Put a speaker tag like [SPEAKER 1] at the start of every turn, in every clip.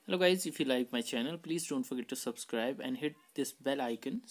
[SPEAKER 1] Hello guys, if you like my channel, please don't forget to subscribe and hit this bell icon.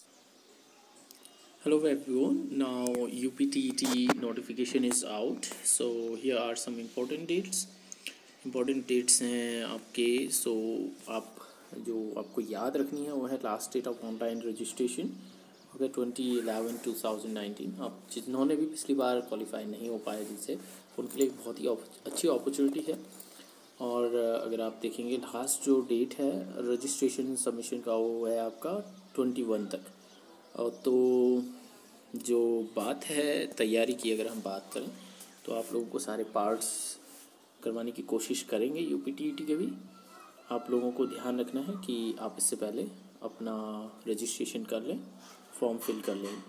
[SPEAKER 1] Hello everyone, now UPTET notification is out. So here are some important dates. Important dates हैं आपके, so आप जो आपको याद रखनी है वो है last date of online registration okay 20/11/2019। आप जिन्होंने भी पिछली बार क्वालिफाई नहीं हो पाए जिनसे, उनके लिए एक बहुत ही अच्छी अपॉर्चुनिटी है। और अगर आप देखेंगे लास्ट जो डेट है रजिस्ट्रेशन सबमिशन का वो है आपका 21 तक। तो जो बात है तैयारी की, अगर हम बात करें तो आप लोगों को सारे पार्ट्स करवाने की कोशिश करेंगे UPTET के भी। आप लोगों को ध्यान रखना है कि आप इससे पहले अपना रजिस्ट्रेशन कर लें, फॉर्म फिल कर लें।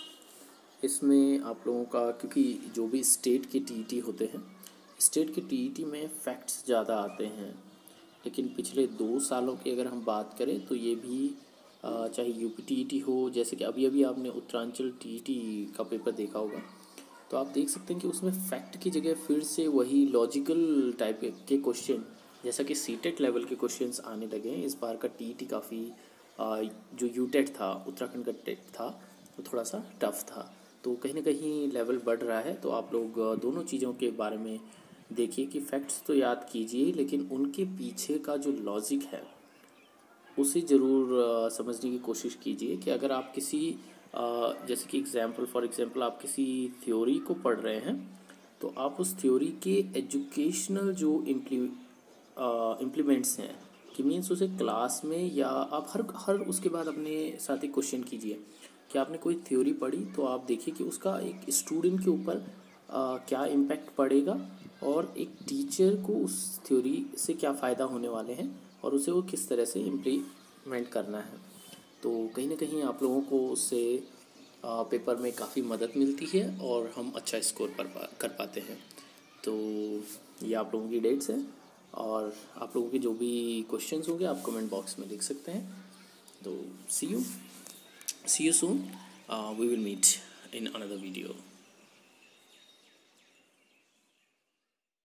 [SPEAKER 1] इसमें आप लोगों का, क्योंकि जो भी स्टेट के TET होते हैं, स्टेट के TET में फैक्ट्स ज़्यादा आते हैं, लेकिन पिछले 2 सालों की अगर हम बात करें तो ये भी चाहे UPTET हो, जैसे कि अभी अभी आपने उत्तरांचल TET का पेपर देखा होगा, तो आप देख सकते हैं कि उसमें फैक्ट की जगह फिर से वही लॉजिकल टाइप के क्वेश्चन, जैसा कि सीटेट लेवल के क्वेश्चंस आने लगे हैं। इस बार का TET काफ़ी जो यूटेट था, उत्तराखंड का टेट था, वो थोड़ा सा टफ था। तो कहीं ना कहीं लेवल बढ़ रहा है। तो आप लोग दोनों चीज़ों के बारे में देखिए कि फैक्ट्स तो याद कीजिए, लेकिन उनके पीछे का जो लॉजिक है उसे ज़रूर समझने की कोशिश कीजिए। कि अगर आप किसी जैसे कि फॉर एग्ज़ाम्पल आप किसी थ्योरी को पढ़ रहे हैं, तो आप उस थ्योरी के एजुकेशनल जो इम्प्लीमेंट्स हैं, कि मीन्स उसे क्लास में या आप हर उसके बाद अपने साथ एक क्वेश्चन कीजिए कि आपने कोई थ्योरी पढ़ी, तो आप देखिए कि उसका एक स्टूडेंट के ऊपर क्या इम्पैक्ट पड़ेगा और एक टीचर को उस थ्योरी से क्या फ़ायदा होने वाले हैं और उसे वो किस तरह से इम्प्लीमेंट करना है। तो कहीं ना कहीं आप लोगों को उससे पेपर में काफ़ी मदद मिलती है और हम अच्छा स्कोर कर पाते हैं। तो ये आप लोगों की डेट्स हैं, और आप लोगों के जो भी क्वेश्चंस होंगे आप कमेंट बॉक्स में लिख सकते हैं। तो see you soon, we will meet in another video.